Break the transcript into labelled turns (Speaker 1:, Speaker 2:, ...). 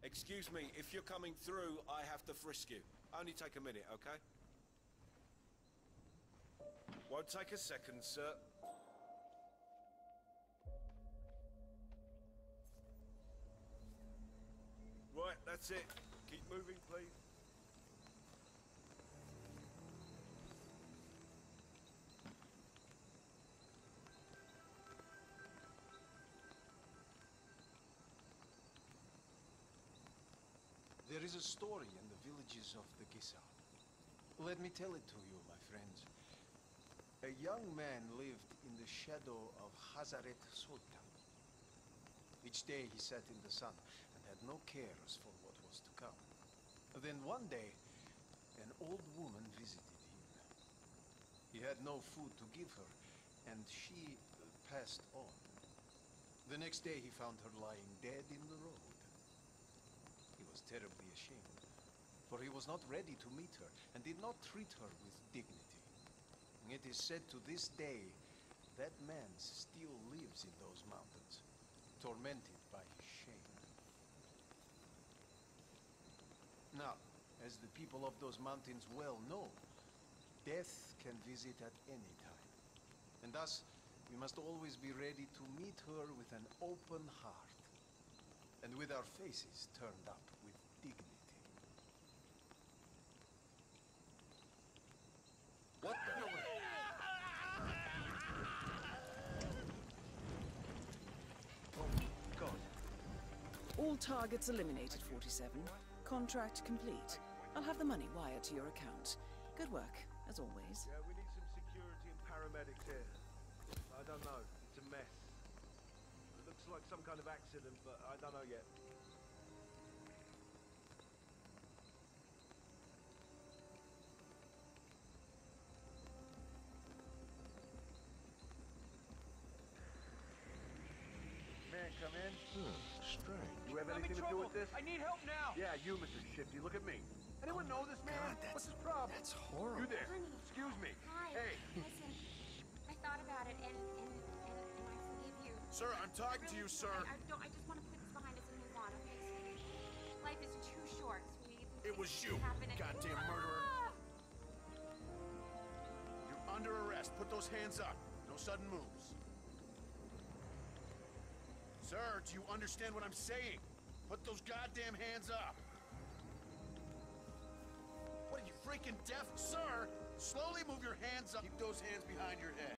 Speaker 1: Excuse me, if you're coming through, I have to frisk you. Only take a minute, okay? Won't take a second, sir. Right, that's it. Keep moving, please.
Speaker 2: There is a story in the villages of the Gisa. Let me tell it to you, my friends. A young man lived in the shadow of Hazaret Sultan. Each day he sat in the sun and had no cares for what was to come. Then one day, an old woman visited him. He had no food to give her, and she passed on. The next day he found her lying dead in the road. He was terribly ashamed, for he was not ready to meet her and did not treat her with dignity. It is said to this day that man still lives in those mountains, tormented by his shame. Now, as the people of those mountains well know, death can visit at any time. And thus, we must always be ready to meet her with an open heart, and with our faces turned up with dignity.
Speaker 1: What the?
Speaker 2: Oh, God.
Speaker 3: All targets eliminated, 47. Contract complete. I'll have the money wired to your account. Good work, as always.
Speaker 4: Yeah, we need some security and paramedics here. I don't know. It's a mess. It looks like some kind of accident, but I don't know yet. Man, come in.
Speaker 1: Strange.
Speaker 4: You have anything to do with this?
Speaker 5: I need help now!
Speaker 4: Yeah, you, Mr. Shifty. Look at me. Anyone know this man?
Speaker 1: God,
Speaker 4: What's his problem?
Speaker 1: That's horrible.
Speaker 4: You there?
Speaker 6: Honey.
Speaker 4: Excuse me.
Speaker 6: Hi.
Speaker 4: Hey.
Speaker 6: Listen, I thought about it, and I forgive you.
Speaker 1: Sir, I'm talking to you, sir.
Speaker 6: I just want to put this behind us and move on, okay, sweetie? Life is too short, sweetie.
Speaker 1: It was you, goddamn murderer. You're under arrest. Put those hands up. No sudden moves. Sir, do you understand what I'm saying? Put those goddamn hands up. What are you, freaking deaf? Sir, slowly move your hands up. Keep those hands behind your head.